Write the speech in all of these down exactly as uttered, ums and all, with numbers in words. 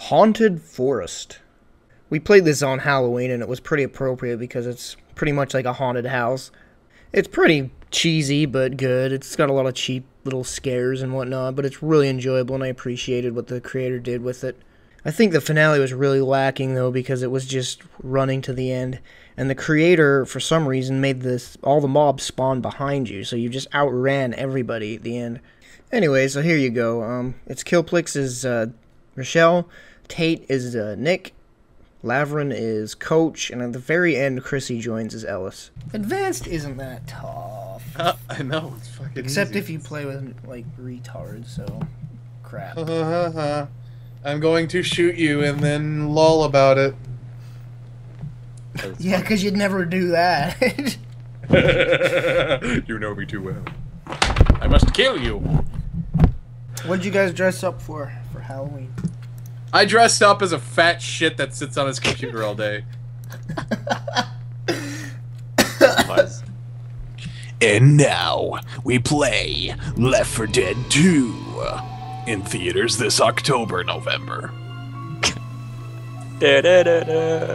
Haunted Forest. We played this on Halloween, and it was pretty appropriate because it's pretty much like a haunted house. It's pretty cheesy, but good. It's got a lot of cheap little scares and whatnot, but it's really enjoyable, and I appreciated what the creator did with it. I think the finale was really lacking, though, because it was just running to the end, and the creator, for some reason, made this all the mobs spawn behind you, so you just outran everybody at the end. Anyway, so here you go. Um, it's Killplix is uh, Rochelle, Tate is uh, Nick, Lavrin is Coach, and at the very end, Chrissy joins as Ellis. Advanced isn't that tough. Uh, I know, it's fucking Except easy. if you play with, like, retards, so... crap. I'm going to shoot you and then lol about it. Yeah, because you'd never do that. You know me too well. I must kill you. What'd you guys dress up for, for Halloween? I dressed up as a fat shit that sits on his computer all day. And now, we play Left four Dead two. In theaters this October, November. Da, da, da, da.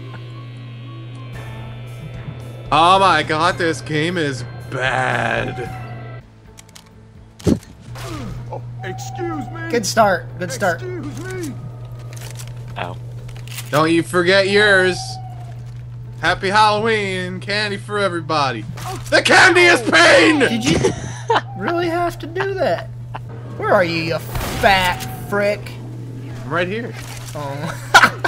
Oh my god, this game is bad. Oh, excuse me. Good start. Good start. Excuse me. Ow. Don't you forget yours. Happy Halloween, candy for everybody. The candy is pain! Did you really have to do that? Where are you, you fat frick? I'm right here. Oh.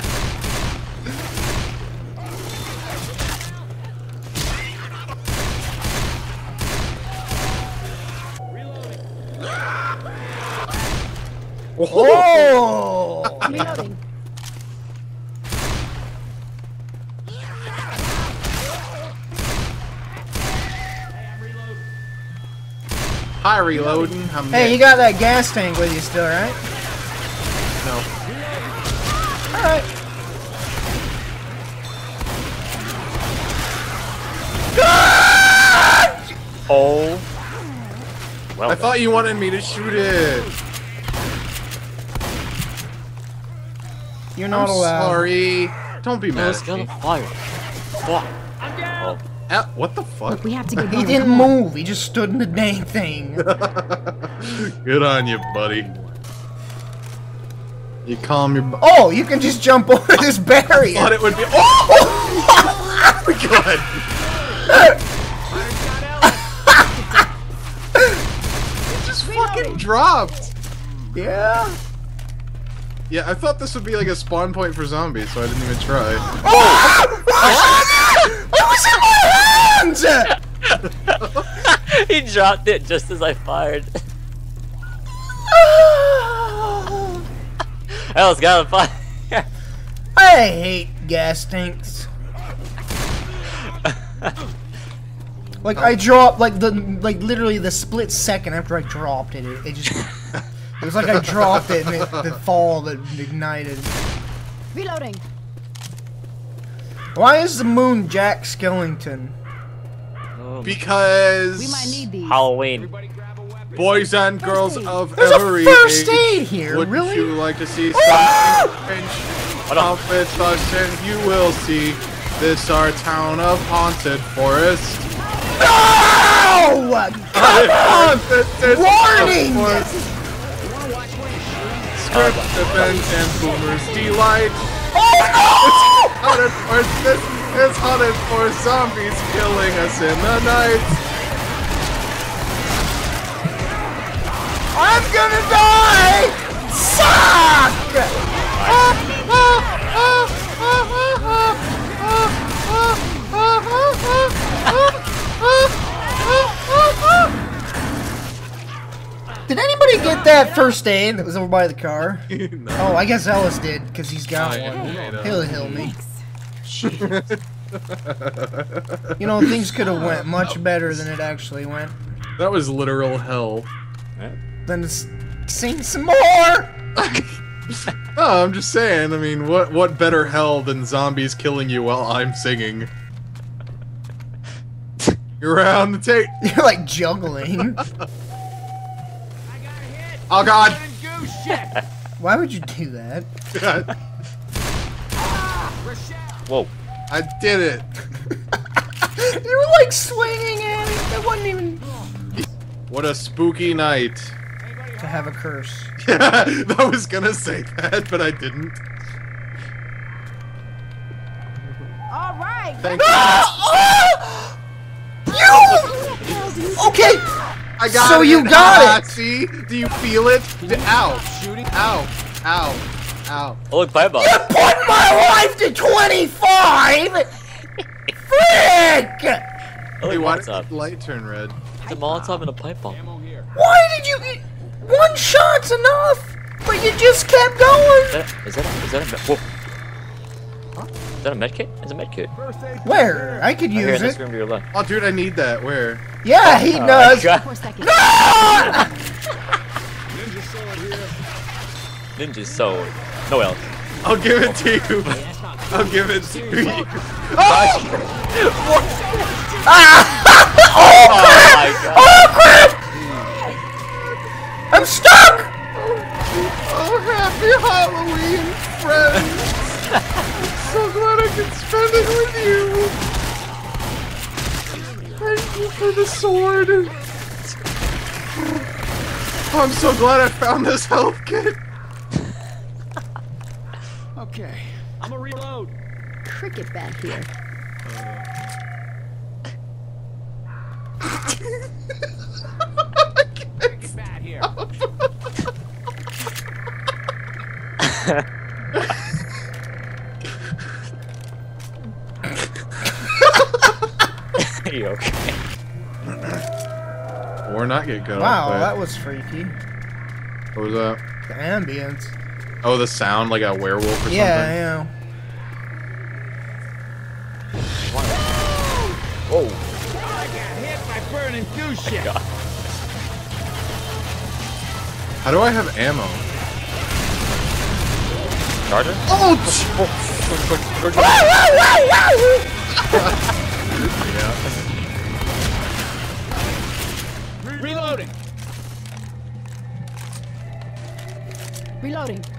Oh! Reloading. Hi, reloading. I'm Hey, you got that gas tank with you still, right? No. Alright. Oh. Well I thought you wanted me to shoot it. You're not I'm allowed. sorry. Don't be I mad was at gonna me. fire. Fuck. Oh. Ah, what the fuck? Look, we have to get He going. didn't move. He just stood in the dang thing. Good on you, buddy. You calm your. Bu Oh, you can just jump over this barrier. thought it would be. Oh! God. It just fucking dropped. Yeah. Yeah, I thought this would be like a spawn point for zombies, so I didn't even try. Oh! It was in my hands! He dropped it just as I fired. I was gonna fire. I hate gas tanks. Like I dropped, like the, like literally the split second after I dropped it, it, it just, it was like I dropped it and it, the fall that ignited. Reloading. Why is the moon Jack Skellington? Because We might need these. Halloween. boys and girls of There's every a first age, aid here, would really? you like to see Ah! something strange? Outfits us and you will see this our town of haunted forest. No! Come on! Warning! Script events and boomers delight. Oh Haunted forest, this is haunted for zombies killing us in the night. I'm gonna die! Suck! Did anybody get that first aid that was over by the car? No. Oh, I guess Ellis did, because he's got Oh, yeah, one. yeah, He'll heal me. Thanks. You know, things could have went much better than it actually went. That was literal hell. Then s- sing some more! No, I'm just saying, I mean, what what better hell than zombies killing you while I'm singing? You're around the tape. You're like juggling. Oh god! Why would you do that? Whoa. I did it. You were like swinging at it. That wasn't even What a spooky night. to have a curse. I was gonna say that, but I didn't. All right. Thank you. You! Okay. I got So it. you got Ah, it. See? Do you feel it? Ow. Shooting. Ow. Ow. Ow. Oh, look, pipe bomb. You put my life to twenty-five. Frick! Oh, Hey, look, why did Molotov. the light turn red? It's a Molotov and a pipe bomb. Why did you? One shot's enough, but you just kept Is going. that, is that, a, is that a, med- whoa. Is that a med kit? It's a med kit. Where? I could Right here in use this it. room to your left. Oh, dude, I need that. Where? Yeah, he Oh, does. God. Four seconds. Ah! Ninja soul. No else. I'll give it to you. I'll give it to you. Oh my god. Oh crap! I'm stuck. Oh, happy Halloween, friends! So glad I could spend it with you. Thank you for the sword. Oh, I'm so glad I found this health kit. Okay, I'm a reload. Cricket back here. Bad here. Are you okay? Or not get cut Wow, off. that was freaky. What was that? The ambience. Oh, the sound like a werewolf or Yeah, yeah. Whoa. I got hit by burning goose shit. God. something? How do I have ammo? Charger? Oh! Reloading. Reloading.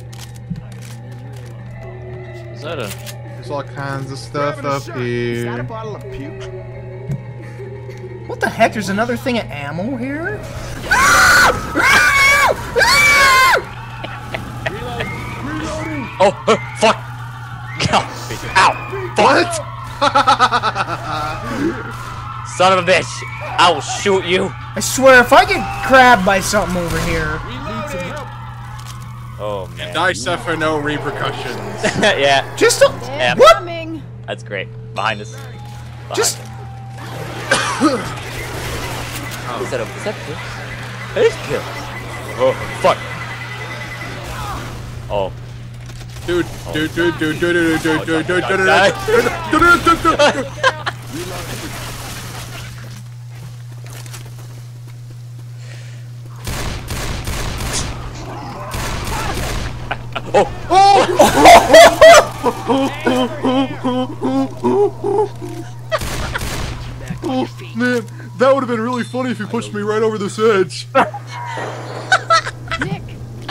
Is that a... There's all kinds of stuff Grabbing a up shot. Is that a here. bottle of puke? What the heck? There's another thing of ammo here? Oh, uh, fuck! Ow! What? Son of a bitch! I will shoot you! I swear, if I get grabbed by something over here, Need some help. Oh, man. I suffer no repercussions. Yeah, just a, Yeah. what? Coming. that's great. Behind us. Behind Just us. Is that a... Is that kills? It is kills. Oh, fuck. Oh. Dude, dude, dude, dude, dude, dude, dude, dude, dude, dude, Die. dude. Oh, man, that would have been really funny if you pushed me right over this edge. Nick.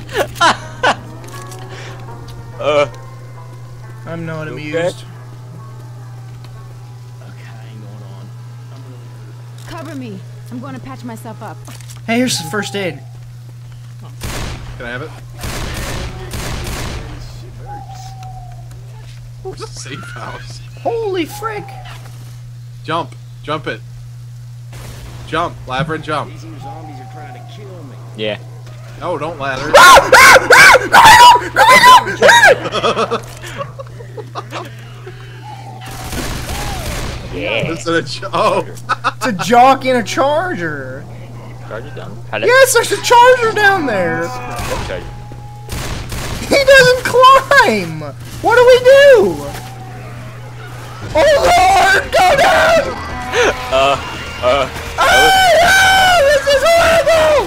Uh, I'm not Okay. amused. Cover me. I'm going to patch myself up. Hey, here's the first aid. Can I have it? Where's the safe house? Holy frick! Jump. Jump it. Jump. Lather and jump. These here zombies are trying to kill me. yeah. No, don't lather. Yeah. Is it a jo- oh. It's a jock in a charger. Charger down? How did Yes, there's a charger down there. What charger? He doesn't climb. What do we do? Oh Lord, go down! Uh, uh. Ah, this is horrible!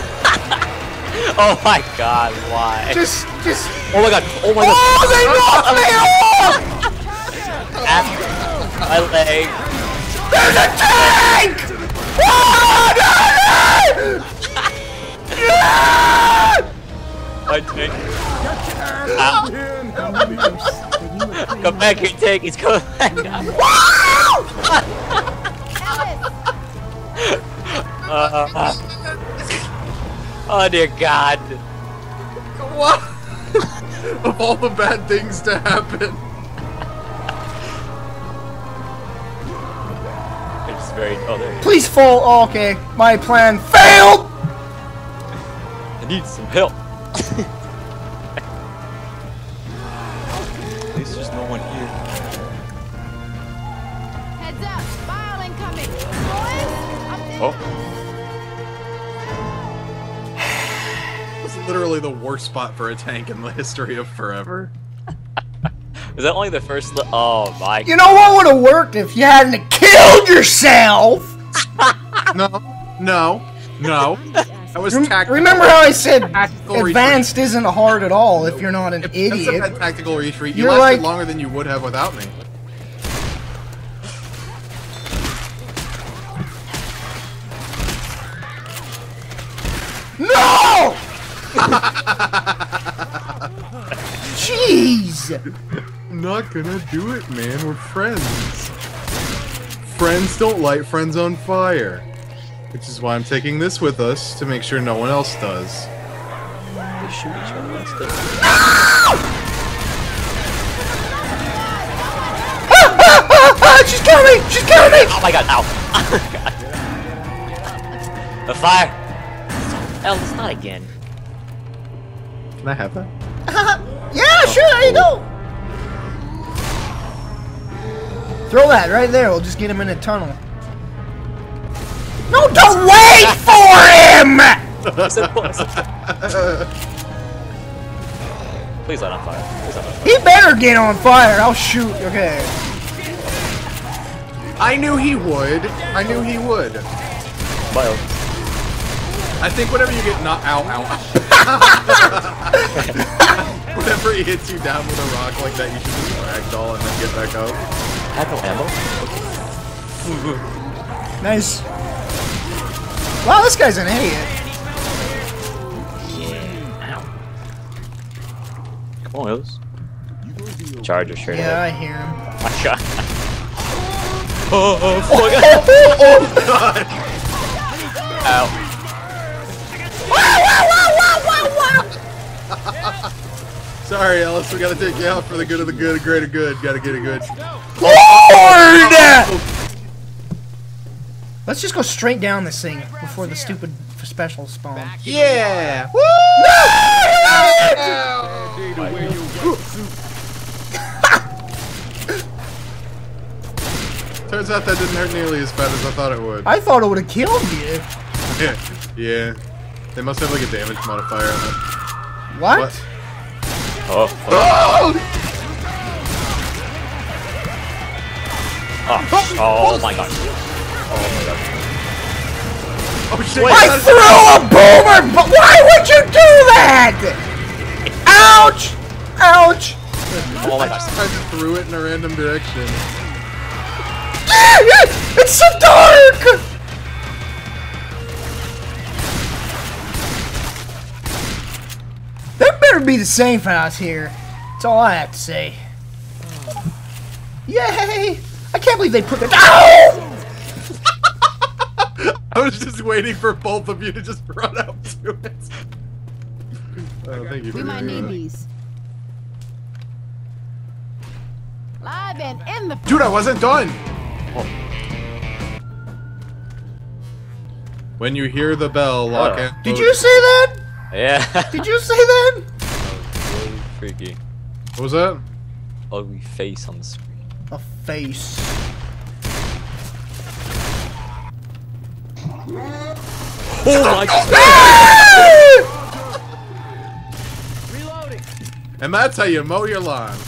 Oh my god, why? Just, just. Oh my god, oh my god. Oh, they knocked me off! Ah, my leg. There's a tank! Oh, no, no! Yeah! My tank. Ow. Come back here, tank. He's coming back. uh, uh, oh dear God. What? Of all the bad things to happen. It's very. Oh, there. Please fall. Oh, okay, my plan failed. I need some help. At least there's no one here. Heads up, file incoming. Boys, I'm Oh. It's literally the worst spot for a tank in the history of forever. Is that only the first? Li oh my. You know what would have worked if you hadn't killed yourself? No, no, no. That was Rem tactical. Remember how I said Tactical advanced isn't hard at all if you're not an If idiot? That's a bad tactical retreat. You You're lasted like- longer than you would have without me. No! Jeez! I'm not gonna do it, man. We're friends. Friends don't light friends on fire. Which is why I'm taking this with us, to make sure no one else does. They shoot each other instead. She's killing me! She's killing me! Oh my God! Ow! The fire! Hell, it's not again. Can I have that? Yeah, sure, there you go! Throw that right there, we'll just get him in a tunnel. No, don't wait for him! Please light on fire. Please light on fire. He better get on fire, I'll shoot, okay. I knew he would. I knew he would. Well, I think whenever you get not ow ow. Whenever he hits you down with a rock like that, you should just ragdoll and then get back up. I have no ammo. Nice. Wow, this guy's an idiot. Yeah. Ow. Come on, Hills. Charger straight Yeah, I ahead. hear him. I shot. Oh, oh, fuck. Oh god! Ow. Sorry, Ellis, we gotta take you out for the good of the good, greater good. Gotta get it good. Lord! Let's just go straight down this thing before the stupid special spawn. Yeah! Turns out that didn't hurt nearly as bad as I thought it would. I thought it would have killed you. Yeah, yeah. They must have like a damage modifier on it. What? What? Oh, Oh! oh, oh my God. Oh my God. Oh shit! I threw a boomer, but why would you do that? Ouch! Ouch! Oh my I God. just, I just threw it in a random direction. It's so dark! That better be the same for us here. That's all I have to say. Yay! I can't believe they put that. Ow! I was just waiting for both of you to just run up to it. Oh, thank you for We might doing need that. these. Live and in the. Dude, I wasn't done! When you hear the bell, lock Oh. in. Did you say that? Yeah. Did you say that? Really freaky. What was that? Ugly face on the screen. A face. Oh my God. Reloading. And that's how you mow your lawn.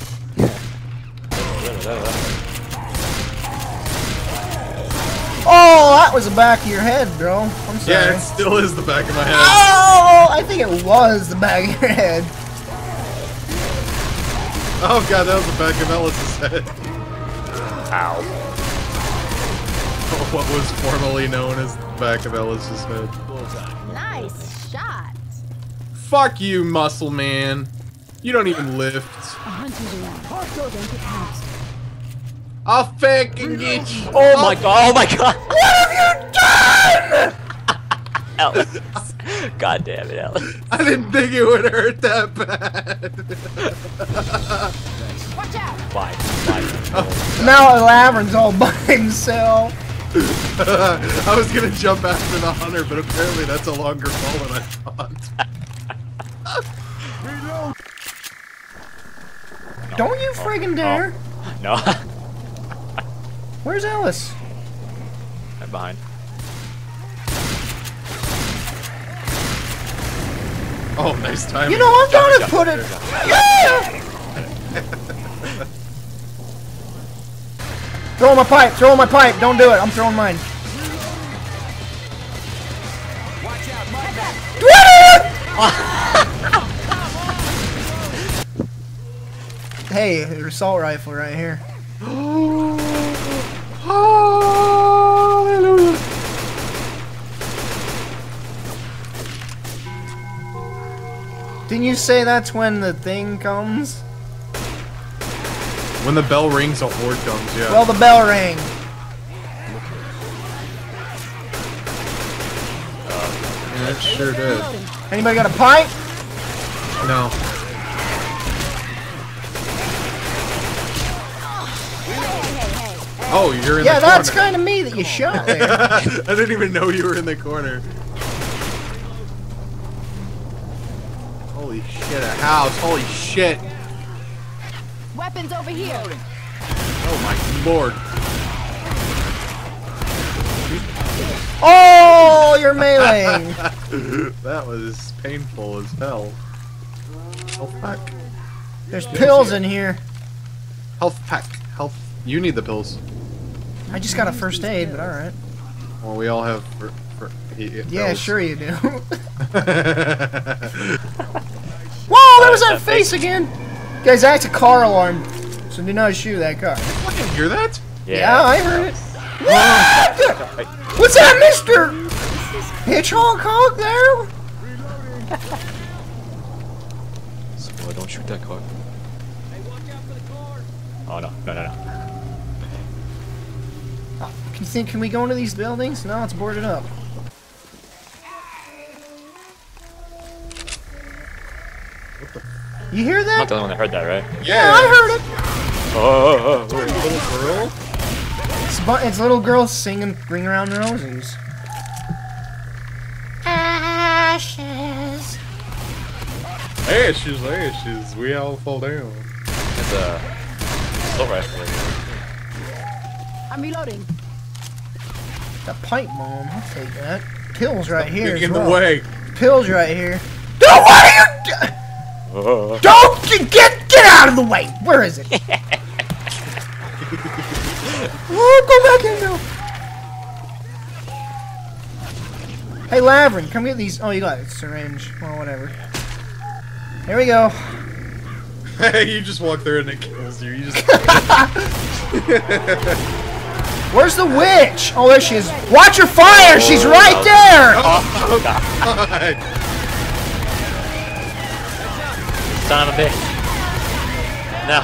Oh, that was the back of your head, bro. I'm sorry. Yeah, it still is the back of my head. Oh, I think it was the back of your head. Oh god, that was the back of Ellis's head. Ow. What was formerly known as the back of Ellis's head. Nice shot. Fuck you, muscle man. You don't even lift. A hunter's around. Go, don't get pounced. I'll fucking get you. Oh my god! Oh my god! What have you done? Alex. God damn it, Alex. I didn't think it would hurt that bad. Watch out! Fine. Fine. Now Laverin's all by himself. I was gonna jump after the hunter, but apparently that's a longer fall than I thought. Don't you friggin' dare. No. Where's Alice? I'm behind. Oh, nice timing. You know, I'm Jump, gonna jump, put it. jump. Yeah! Throw my pipe, throw my pipe. Don't do it. I'm throwing mine. Hey, your assault rifle right here. Hallelujah. Didn't you say that's when the thing comes? When the bell rings, a horde comes, yeah. Well, the bell rang. Yeah, it sure did. Anybody got a pipe? No. Oh, you're in Yeah, the that's corner. kind of me that you shot there. I didn't even know you were in the corner. Holy shit, a house. Holy shit. Weapons over here. Oh my lord. Oh, you're meleeing. That was painful as hell. Health pack. There's pills in here. Health pack. Health. You need the pills. I just got a first aid, but alright. Well, we all have. For, for, he, Yeah, pills. sure you do. Whoa, there was that face again! Guys, that's a car alarm. So do not shoot that car. I didn't hear that. Yeah, I heard it. What? What's that, Mister Hitchhawk Hawk there? So, uh, don't shoot that car. Oh no, no, no, no. Can you think, can we go into these buildings? No, it's boarded up. You hear I'm not that? the only one that heard that, right? Yeah, I heard it. Oh, oh, oh, oh. Little girl. It's, bu- it's little girls singing Ring Around the Roses. Ashes. Ashes, ashes. We all fall down. It's a assault rifle. I'm reloading. The pipe bomb, I'll take that. Pills right here. Getting as in the well. way. Pills right here. No, what are you do- Oh. Don't get, get get out of the way. Where is it? Oh, go back in now. Hey, Laverin, come get these. Oh, you got a syringe. Well, whatever. Here we go. Hey, you just walk through and it kills you. You just. Where's the witch? Oh, there she is. Watch your fire. She's right there. Oh, God. Son of a bitch. No.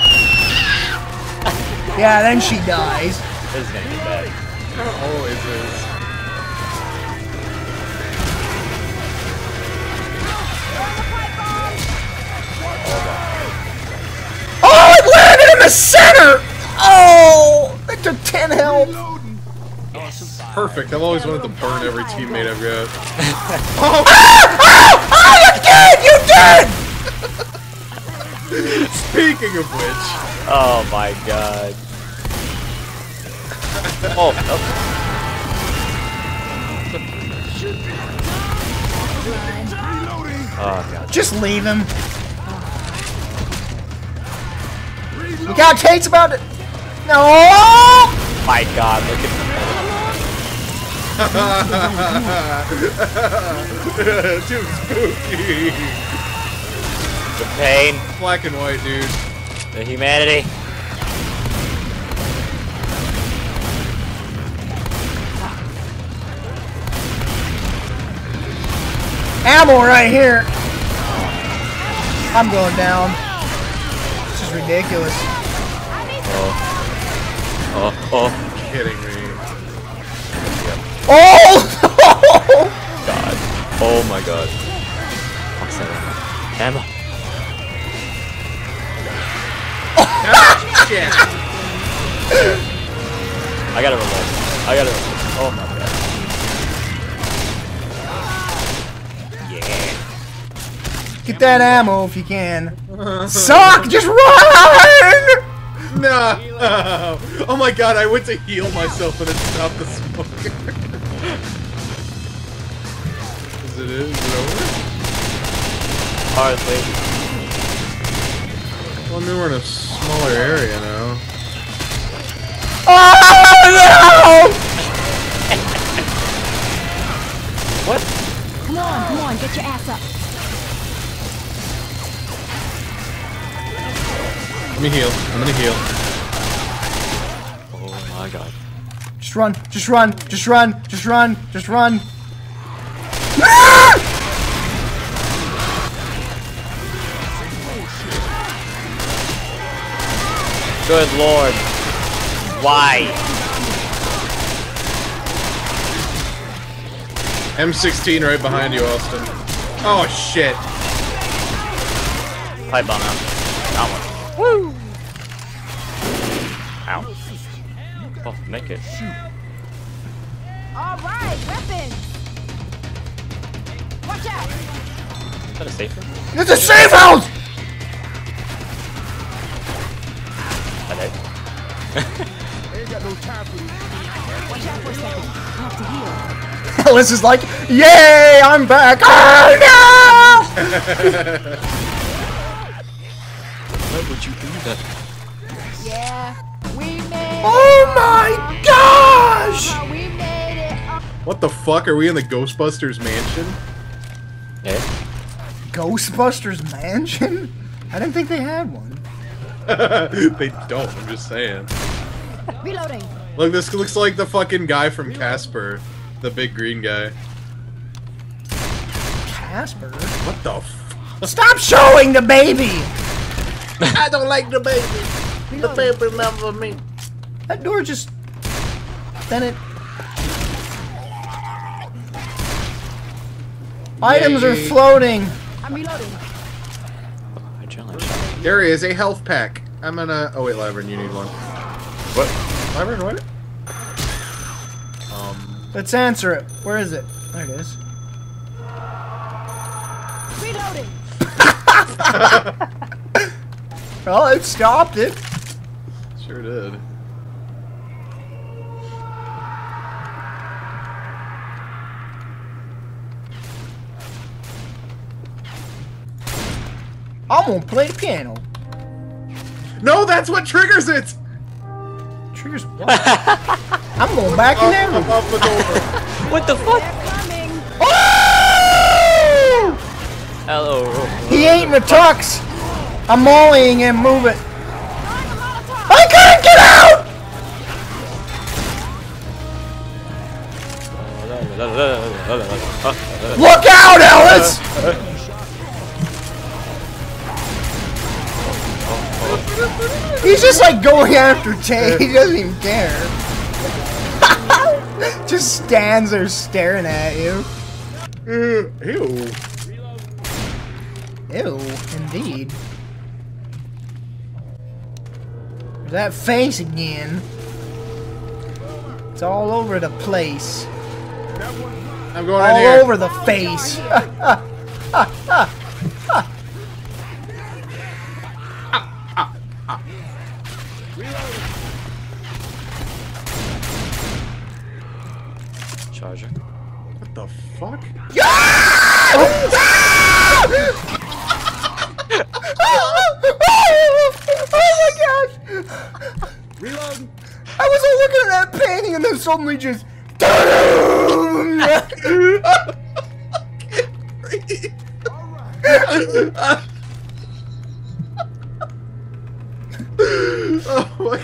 Yeah, then she dies. This is gonna get bad. Always is. Oh, it landed in the center. Oh, it took ten health. Perfect. I've always wanted to burn every teammate I've got. Oh, oh, you did! You did! Speaking of which. Oh my god. Oh, oh. Oh god. Just leave him. Look out, Tate's about to... No! My god, look at Too spooky. the pain, Black and white, dude. the humanity. Ammo right here. I'm going down. This is ridiculous. Oh. Oh, oh. Kidding me. Oh! God. Oh my god. Fuck's that ammo. Ammo. Shit. I gotta reload. I gotta reload. Oh my god. Yeah. Get that ammo if you can. Suck! Just run! No! Oh my god, I went to heal myself and it stopped the smoke. Is it in? Is it over? Hardly. Well, I mean, we're in a smaller area now. Oh no! What? Come on, come on, get your ass up. Let me heal. I'm gonna heal. Oh my god. Just run, just run, just run, just run, just run. Good lord. Why? M sixteen right behind you, Austin. Oh shit. Pipe bomb out. That one. Woo! Ow. Oh, make it. All right, weapons. Watch out. Is that a safe room? It's a safe house! Hello? Watch out for a second. I have to heal. Alice is like, yay, I'm back! Oh no! Why would you do that? Yeah, we made Oh my gosh! it. We made it. What the fuck? Are we in the Ghostbusters mansion? Yeah. Ghostbusters Mansion? I didn't think they had one. They don't, I'm just saying. Reloading. Look, this looks like the fucking guy from Casper. The big green guy. Casper? What the f- Stop showing the baby! I don't like the baby. The baby remember me. That door just... Then it... Items are Yay. floating. I'm reloading. I challenge. There is a health pack. I'm gonna... Oh wait, Lyburn, you need one. What? Lyburn, what? Um... Let's answer it. Where is it? There it is. Reloading. Well, it stopped it. Sure did. I'm gonna play the piano. No, that's what triggers it! Triggers what? I'm going back in there. Up, up the door. What the fuck? They're coming. Oh! Hello. He ain't in the tux. I'm mollying him. Move it. Throwing a Molotov. I can't get out! Look out, Ellis! He's just like going after Tay. He doesn't even care. Just stands there staring at you. Uh, ew. Ew, indeed. There's that face again. It's all over the place. I'm going in All here. over the face. Charger. What the fuck? Oh my gosh! Reload. I was all looking at that painting and then suddenly just. Oh my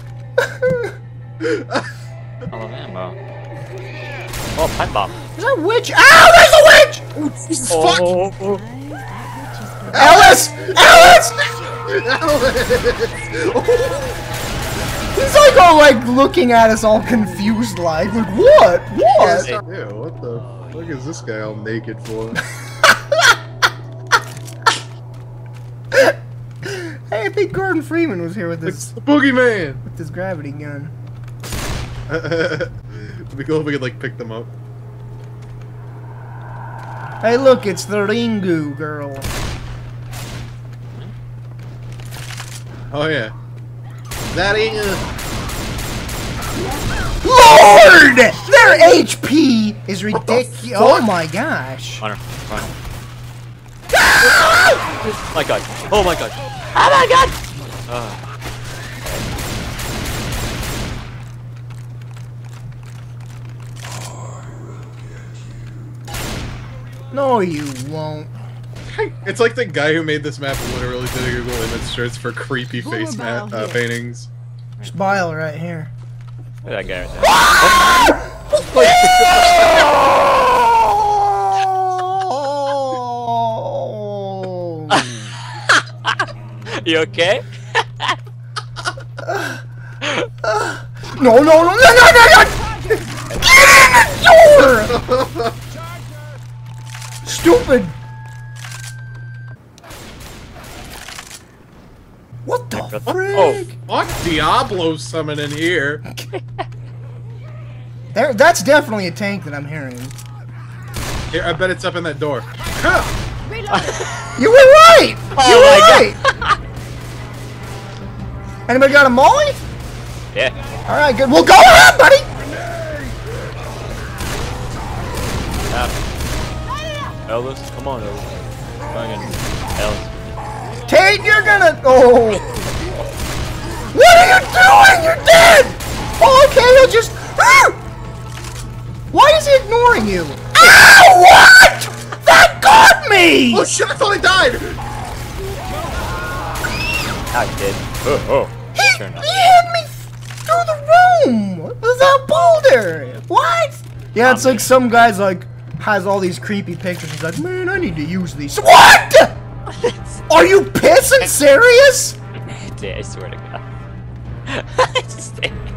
god. Oh, ammo. Oh, pipe bomb. Is that a witch? Ow! There's a witch! Oh, Jesus Oh, fuck! oh, oh. Ellis! Ellis! He's like all like looking at us all confused like, like what? What? Ew, what the fuck is this guy all naked for? Hey, I think Gordon Freeman was here with this It's the boogeyman! with this gravity gun. It'd be cool if we could like pick them up. Hey, look, it's the Ringu girl. Oh yeah. That ain't Lord! Their H P is ridiculous. Oh my gosh. Connor, Connor. Oh my god. Oh my god. Oh my god! Uh. No, you won't. It's like the guy who made this map literally did a Google image search for creepy face Boomer map Bell uh, here. paintings. There's Bile right here. Look at that guy right there. You okay? No, no, no, no, no, no, no! Get in the door! Stupid! What the frick? Oh. Fuck Diablo summon in here. There, that's definitely a tank that I'm hearing. Here, I bet it's up in that door. You were right! Oh you were my right! Anybody got a molly? Yeah. Alright, good. Well, go ahead, buddy! Um, Elvis, come on, Elvis. Fucking Elvis. Tate, you're gonna. Oh! What are you doing? You're dead! Oh, okay, he'll just. Ah! Why is he ignoring you? Ow! What? That got me! Oh shit! I thought I died. I did. Oh, oh. He, Turn he up. hit me through the room with a boulder. What? Yeah, it's like some guy's like has all these creepy pictures. He's like, man, I need to use these. What? Are you pissing serious? I swear to God. Just-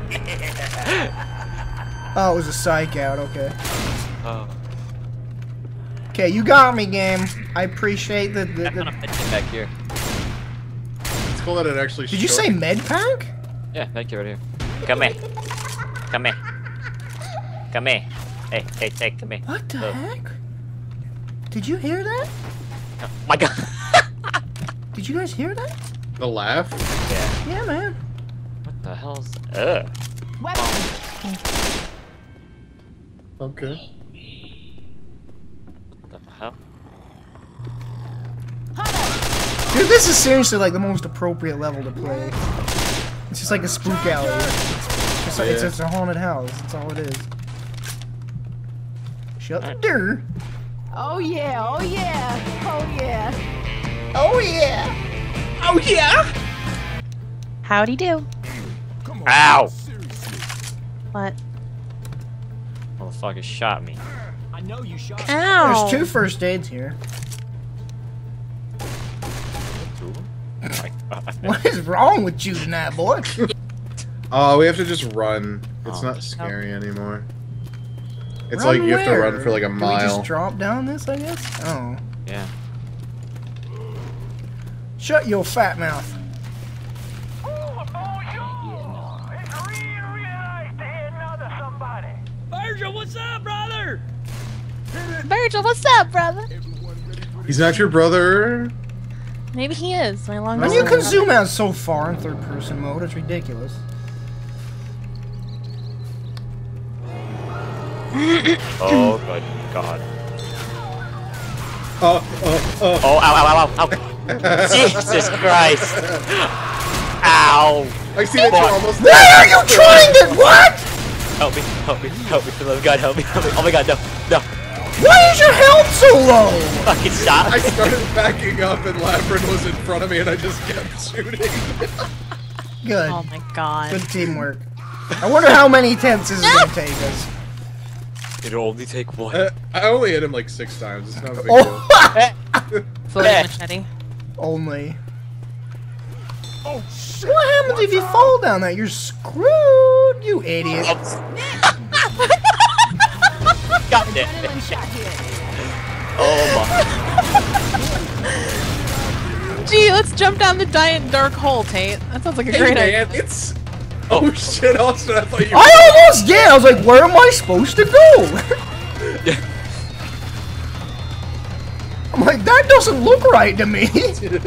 Oh, it was a psych out. Okay. oh. Okay, you got me, game. I appreciate the. the, I'm gonna the... fit you back here. It's cool that it actually. Did you showed- say med pack? Yeah, thank you right here. Come here. Come here. Come here. Hey, hey, hey, come here. What the Oh. heck? Did you hear that? Oh my God. Did you guys hear that? the laugh? Yeah. Yeah, man. What the hell's? Ugh. Weapon. Okay. What the hell? Dude, this is seriously like the most appropriate level to play. It's just like a spook alley. It's just, it's Yeah. just a haunted house. That's all it is. Shut the door. Oh yeah, oh yeah, oh yeah. Oh yeah. Oh yeah. Howdy do. Ow! What? Motherfucker shot me. I know you shot. Ow! There's two first aids here. Two? Oh my God. What is wrong with you tonight, boy? Oh, we have to just run. It's Oh. not scary anymore. It's Run like you have to where? run for like a Do we mile. just drop down this, I guess? Oh. Yeah. Shut your fat mouth. Virgil, what's up, brother? Virgil, what's up, brother? He's not your brother. Maybe he is. My long And you can zoom out so far in third person mode, it's ridiculous. Oh good God. Oh, oh, oh. Oh, ow, ow, ow, ow, ow. Jesus Christ. Ow. I see that Fuck. you're almost Why there. are you trying to what? Help me, help me, help me, for the love of God, help me, help me. Oh my God, no, no. Why is your health so low? Fucking shot. I started backing up and Labyrinth was in front of me and I just kept shooting. Good. Oh my god. Good teamwork. I wonder how many attempts this is gonna take us. It'll only take one. Uh, I only hit him like six times. It's not a big Oh, Floating Yeah. machete. only. Oh shit! What happens if you fall down there? You're screwed, you idiot. God damn it. Oh my. Gee, let's jump down the giant dark hole, Tate. That sounds like a Hey, great man, idea. it's. Oh shit, Austin, I thought you were. I almost did! I was like, where am I supposed to go? I'm like, that doesn't look right to me.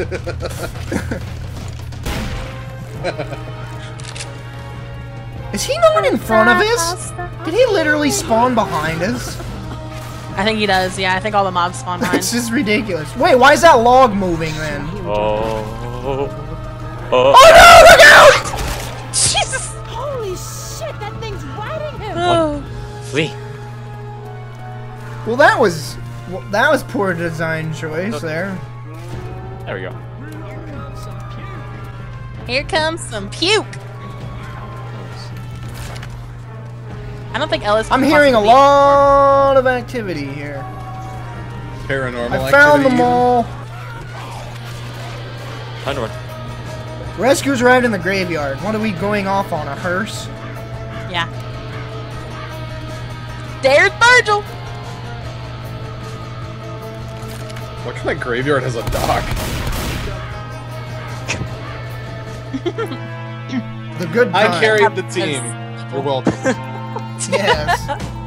Is he not in front of us? Did he literally spawn behind us? I think he does, yeah. I think all the mobs spawn behind. This is ridiculous. Wait, why is that log moving then? Oh. Oh no, look out! Jesus! Holy shit, that thing's riding him! Oh. Flee. Well, that was well, that was poor design choice there. There we go. Here comes some puke. I don't think Ellis. I'm can hearing a possibly- lot of activity here. Paranormal I found activity. them all. Time to run. Rescuers arrived in the graveyard. What are we going off on? A hearse? Yeah. There's Virgil. What kind of graveyard has a dock? The good I kind. carried the team. You're welcome. Yes.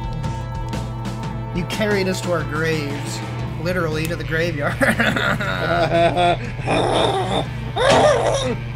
You carried us to our graves. Literally to the graveyard.